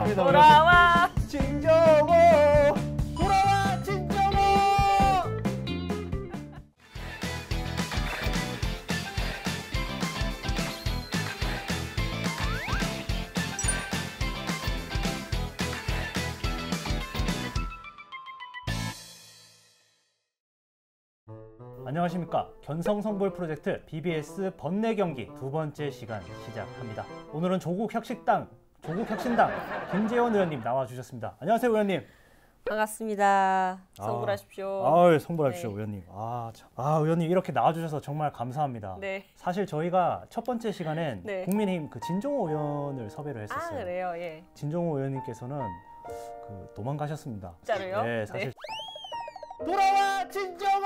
감사합니다. 돌아와 진정호 돌아와 진정호. 안녕하십니까. 견성성볼 프로젝트 BBS 번내 경기 두 번째 시간 시작합니다. 오늘은 조국혁신당 김재원 의원님 나와주셨습니다. 안녕하세요 의원님. 반갑습니다. 성불하십시오. 성불하십시오. 네. 의원님. 의원님 이렇게 나와주셔서 정말 감사합니다. 네. 사실 저희가 첫 번째 시간엔 네. 국민의힘 그 진종호 의원을 섭외를 했었어요. 그래요? 예. 진종호 의원님께서는 도망가셨습니다. 진짜로요? 네, 사실. 네. 돌아와 진정호!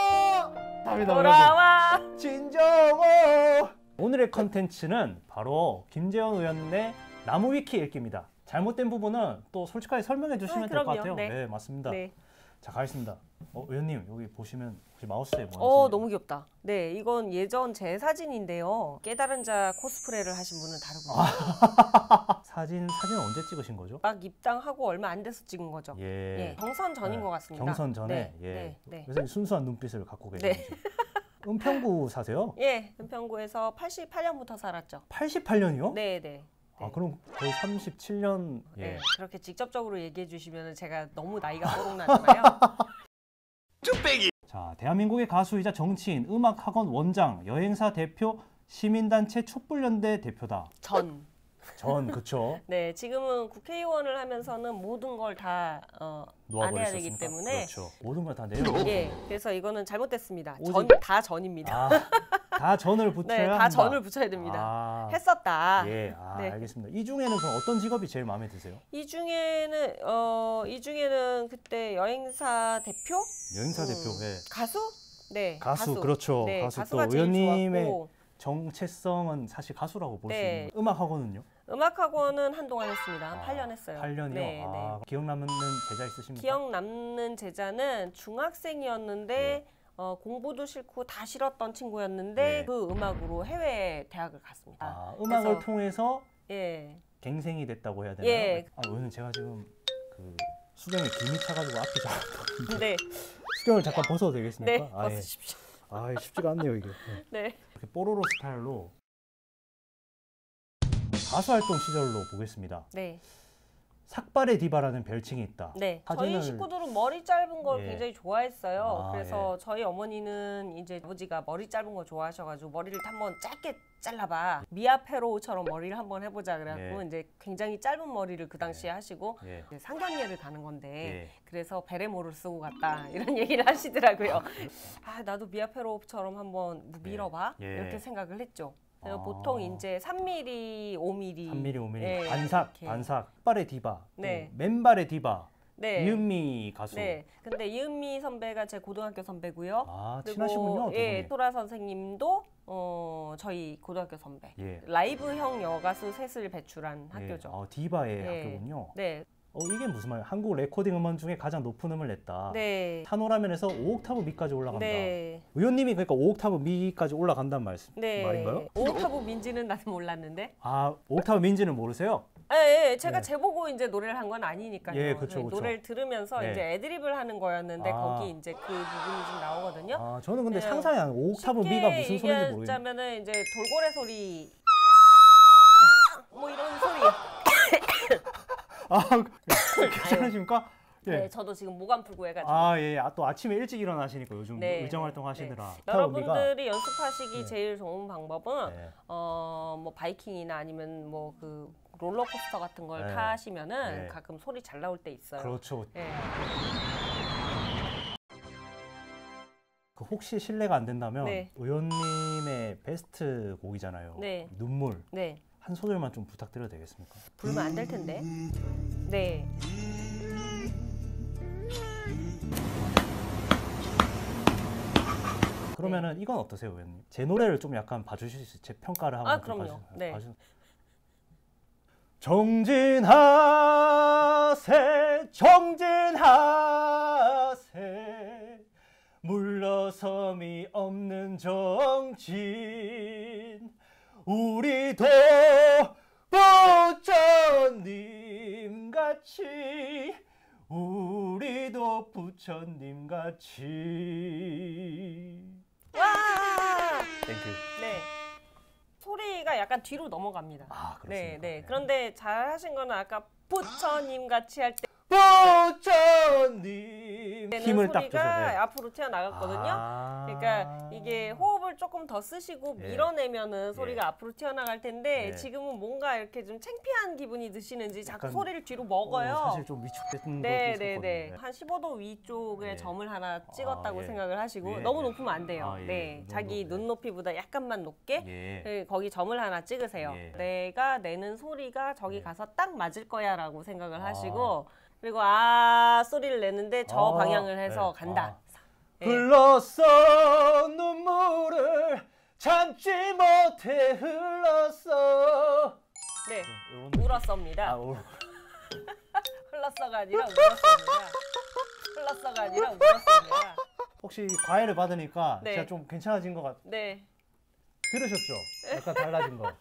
돌아와 진정호! 오늘의 컨텐츠는 바로 김재원 의원의 나무 위키 읽기입니다. 잘못된 부분은 또 솔직하게 설명해 주시면 될 것 같아요. 네. 네, 맞습니다. 네. 자, 가겠습니다. 의원님 여기 보시면 혹시 마우스에 뭔지 너무 귀엽다. 네, 이건 예전 제 사진인데요. 깨달은 자 코스프레를 하신 분은 다르군요. 사진은 언제 찍으신 거죠? 막 입당하고 얼마 안 돼서 찍은 거죠. 예. 경선 전인 것 같습니다. 경선 전에. 네. 그래서 순수한 눈빛을 갖고 계시죠. 네. 은평구 사세요? 예, 은평구에서 88년부터 살았죠. 88년이요? 네. 그럼 거의 37년. 예. 네, 그렇게 직접적으로 얘기해 주시면 제가 너무 나이가 뽀록나잖아요. 쭈빼기. 자, 대한민국의 가수이자 정치인, 음악학원 원장, 여행사 대표, 시민단체 촛불연대 대표다. 그쵸? 네, 지금은 국회의원을 하면서는 모든 걸 다 안 해야 되기 때문에. 그렇죠. 모든 걸 다 내요. 예, 그래서 이거는 잘못됐습니다. 다 전입니다. 다 전을 붙여야 네, 한다. 다 전을 붙여야 됩니다. 했었다. 예, 네. 알겠습니다. 이 중에는 그럼 어떤 직업이 제일 마음에 드세요? 이 중에는 그때 여행사 대표? 여행사 대표, 예. 가수? 네, 가수, 그렇죠. 네, 가수 가수가 또 제일 의원님의 좋았고. 정체성은 사실 가수라고 볼 수 네. 있는. 음악학원은요? 음악학원은 한동안 했습니다. 한 8년 했어요. 8년이요? 네. 기억 남는 제자 있으십니까? 기억 남는 제자는 중학생이었는데 공부도 싫고 다 싫었던 친구였는데 네. 그 음악으로 해외 대학을 갔습니다. 음악을 통해서 예. 갱생이 됐다고 해야 되나요? 예. 오늘 제가 지금 수경에 김이 차가지고 앞이 잘 안 보이는데. 네. 수경을 잠깐 벗어도 되겠습니까? 네, 벗으십시오. 쉽지가 않네요 이게. 네. 이렇게 뽀로로 스타일로 가수 활동 시절로 보겠습니다. 네. 삭발의 디바라는 별칭이 있다. 네. 저희 식구들은 머리 짧은 걸 굉장히 좋아했어요. 그래서 저희 어머니는 이제 아버지가 머리 짧은 거 좋아하셔가지고 머리를 한번 짧게 잘라봐. 미아 페로우처럼 머리를 한번 해보자 그래갖고 이제 굉장히 짧은 머리를 그 당시에 하시고 이제 상견례를 가는 건데 그래서 베레모를 쓰고 갔다 이런 얘기를 하시더라고요. 나도 미아 페로우처럼 한번 밀어봐 이렇게 생각을 했죠. 보통 이제 3mm, 5mm, 5mm, 반삭, 삭발의 디바, 네. 맨발의 디바, 네. 이은미 가수. 네. 근데 이은미 선배가 제 고등학교 선배고요. 친하시군요. 예, 토라 선생님도 저희 고등학교 선배. 라이브형 여가수 셋을 배출한 학교죠. 디바의 학교군요. 네. 이게 무슨 말이야? 한국 레코딩 음원 중에 가장 높은 음을 냈다. 네. 산호라면에서 5옥타브 미까지 올라간다. 네. 의원님이 그러니까 5옥타브 미까지 올라간다는 말인가요? 5옥타브 민지는 나는 몰랐는데. 5옥타브 민지는 모르세요? 예, 제가 제보고 이제 노래를 한 건 아니니까요. 예, 그쵸. 노래를 들으면서 이제 애드립을 하는 거였는데 거기 이제 그 부분이 좀 나오거든요. 저는 근데 상상이 안 5옥타브 미가 무슨 소리인지 모르겠어요. 얘기하자면은 이제 돌고래 소리 뭐 이런 소리. 괜찮으십니까? 네, 저도 지금 목 안 풀고 해가지고. 또 아침에 일찍 일어나시니까 요즘 의정 활동 하시느라. 여러분들이 연습하시기 제일 좋은 방법은 뭐 바이킹이나 아니면 뭐 그 롤러코스터 같은 걸 타시면은 가끔 소리 잘 나올 때 있어요. 그렇죠. 혹시 실례가 안 된다면 의원님의 베스트 곡이잖아요. 눈물. 한 소절만 좀 부탁드려도 되겠습니까? 부르면 안 될 텐데. 네. 그러면은 이건 어떠세요, 의원님? 제 노래를 좀 약간 봐주실 수 있어요? 제 평가를 한번 그럼요. 네. 정진하세, 정진하세, 물러섬이 없는 정진, 우리도 부처님 같이 우리도 부처님 같이. 와! 땡큐. 네. 소리가 약간 뒤로 넘어갑니다. 아, 그렇습니까? 네, 네. 그런데 잘 하신 거는 아까 부처님 같이 할 때 부처님 힘을 딱 줘서 소리가 네. 앞으로 튀어나갔거든요. 그러니까 이게 호흡을 조금 더 쓰시고 예. 밀어내면은 소리가 예. 앞으로 튀어나갈 텐데 예. 지금은 뭔가 이렇게 좀 창피한 기분이 드시는지 자꾸 약간, 소리를 뒤로 먹어요. 사실 좀 위축됐던 네, 것도 네, 있었거든요. 네. 한 15도 위쪽에 예. 점을 하나 찍었다고 예. 생각을 하시고 예. 너무 높으면 안 돼요. 아, 예. 네, 자기 너무 눈높이보다 약간만 높게 예. 네, 거기 점을 하나 찍으세요. 예. 내가 내는 소리가 저기 예. 가서 딱 맞을 거야라고 생각을 아. 하시고 그리고 아 소리를 내는데 저 아, 방향을 해서 네. 간다. 예. 흘렀어 눈물을 참지 못해 흘렀어. 네, 이런 울었습니다. 아, 흘렀어가 아니라 울었습니다. 흘렀어가 아니라 울었습니다. 혹시 과외를 받으니까 네. 진짜 좀 괜찮아진 것 네, 들으셨죠? 약간 달라진 거.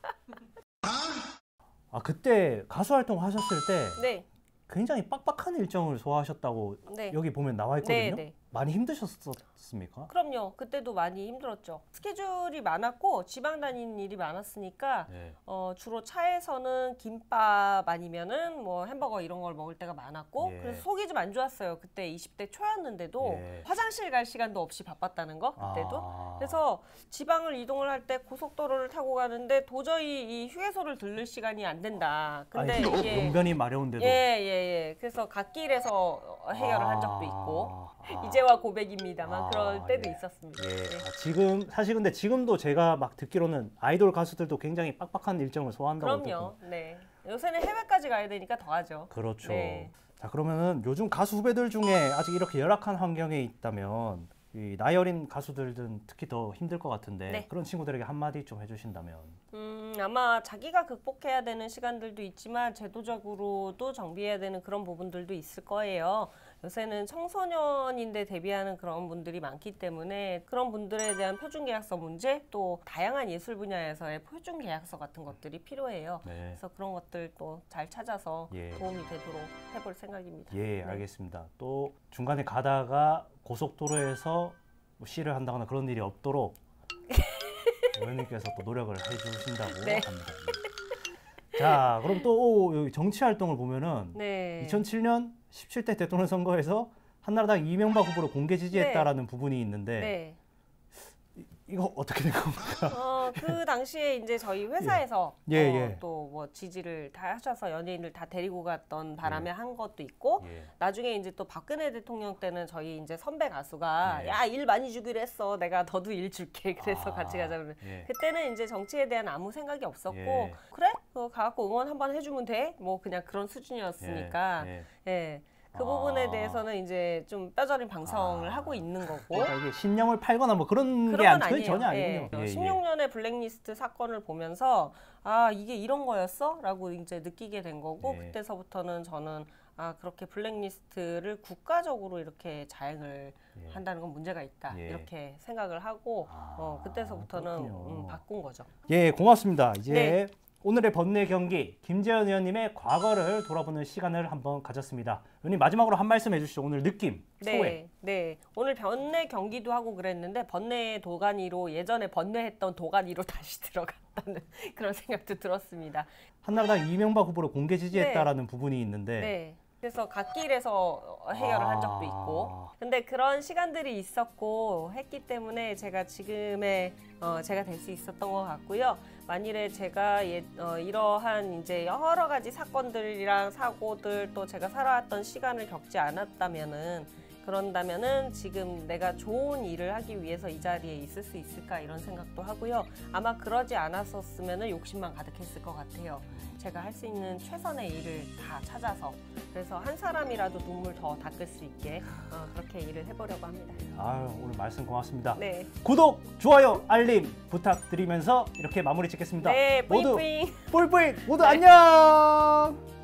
아 그때 가수 활동 하셨을 때 네, 굉장히 빡빡한 일정을 소화하셨다고 네. 여기 보면 나와 있거든요. 네, 네. 많이 힘드셨습니까? 그럼요. 그때도 많이 힘들었죠. 스케줄이 많았고 지방 다니는 일이 많았으니까 네. 주로 차에서는 김밥 아니면은 뭐 햄버거 이런 걸 먹을 때가 많았고 예. 그래서 속이 좀 안 좋았어요. 그때 20대 초였는데도 예. 화장실 갈 시간도 없이 바빴다는 거 그때도. 아. 그래서 지방을 이동을 할 때 고속도로를 타고 가는데 도저히 이 휴게소를 들를 시간이 안 된다. 근데 아니, 이게 용변이 마려운데도 예. 그래서 갓길에서 해결을 한 적도 있고 아. 이제와 고백입니다만 아, 그럴 때도 예. 있었습니다. 예. 네. 아, 지금 사실 근데 지금도 제가 막 듣기로는 아이돌 가수들도 굉장히 빡빡한 일정을 소화한다고 그럼요. 네. 요새는 해외까지 가야 되니까 더하죠. 그렇죠. 네. 자 그러면은 요즘 가수 후배들 중에 아직 이렇게 열악한 환경에 있다면 이 나이 어린 가수들은 특히 더 힘들 것 같은데 네. 그런 친구들에게 한마디 좀 해주신다면. 아마 자기가 극복해야 되는 시간들도 있지만 제도적으로도 정비해야 되는 그런 부분들도 있을 거예요. 요새는 청소년인데 데뷔하는 그런 분들이 많기 때문에 그런 분들에 대한 표준계약서 문제 또 다양한 예술 분야에서의 표준계약서 같은 것들이 필요해요. 네. 그래서 그런 것들도 잘 찾아서 예. 도움이 되도록 해볼 생각입니다. 예, 네. 알겠습니다. 또 중간에 가다가 고속도로에서 뭐 시를 한다거나 그런 일이 없도록 의원님께서 또 노력을 해주신다고 네. 합니다. 자, 그럼 또 여기 정치 활동을 보면은 네. 2007년 17대 대통령 선거에서 한나라당 이명박 후보를 공개 지지했다라는 부분이 있는데 네. 이거 어떻게 된 겁니까? 그 당시에 이제 저희 회사에서 예. 또 뭐 지지를 다 하셔서 연예인을 다 데리고 갔던 바람에 한 것도 있고 예. 나중에 이제 또 박근혜 대통령 때는 저희 이제 선배 가수가 예. 야, 일 많이 주기로 했어. 내가 너도 일 줄게. 그래서 아, 같이 가자 그러면 예. 그때는 이제 정치에 대한 아무 생각이 없었고 예. 그래? 가갖고 응원 한번 해주면 돼? 뭐 그냥 그런 수준이었으니까 예. 예. 그 아. 부분에 대해서는 이제 좀 뼈저린 방송을 하고 있는 거고 그러니까 이게 신념을 팔거나 뭐 그런 게 그런 건 전혀 아니에요. 아니군요. 예. 16년의 블랙리스트 사건을 보면서 아 이게 이런 거였어? 라고 이제 느끼게 된 거고 예. 그때서부터는 저는 아 그렇게 블랙리스트를 국가적으로 이렇게 자행을 예. 한다는 건 문제가 있다 예. 이렇게 생각을 하고 그때서부터는 그렇군요. 바꾼 거죠. 예, 고맙습니다. 이제 네. 오늘의 번뇌 경기 김재현 의원님의 과거를 돌아보는 시간을 한번 가졌습니다. 의원님 마지막으로 한 말씀 해주시죠. 오늘 느낌, 소회. 네. 오늘 번뇌 경기도 하고 그랬는데 번뇌 도가니로 예전에 번뇌했던 도가니로 다시 들어갔다는 그런 생각도 들었습니다. 한나라당 이명박 후보를 공개 지지했다라는 부분이 있는데 네. 그래서 갓길에서 해결을 한 적도 있고 근데 그런 시간들이 있었고 했기 때문에 제가 지금의 제가 될 수 있었던 것 같고요. 만일에 제가 이러한 이제 여러 가지 사건들이랑 사고들 또 제가 살아왔던 시간을 겪지 그런다면은 지금 내가 좋은 일을 하기 위해서 이 자리에 있을 수 있을까 이런 생각도 하고요. 아마 그러지 않았었으면 욕심만 가득했을 것 같아요. 제가 할 수 있는 최선의 일을 다 찾아서 그래서 한 사람이라도 눈물 더 닦을 수 있게 그렇게 일을 해보려고 합니다. 아유, 오늘 말씀 고맙습니다. 네. 구독, 좋아요, 알림 부탁드리면서 이렇게 마무리 짓겠습니다. 네, 모두 뿌잉뿌잉. 뿌잉뿌잉 모두 네. 안녕.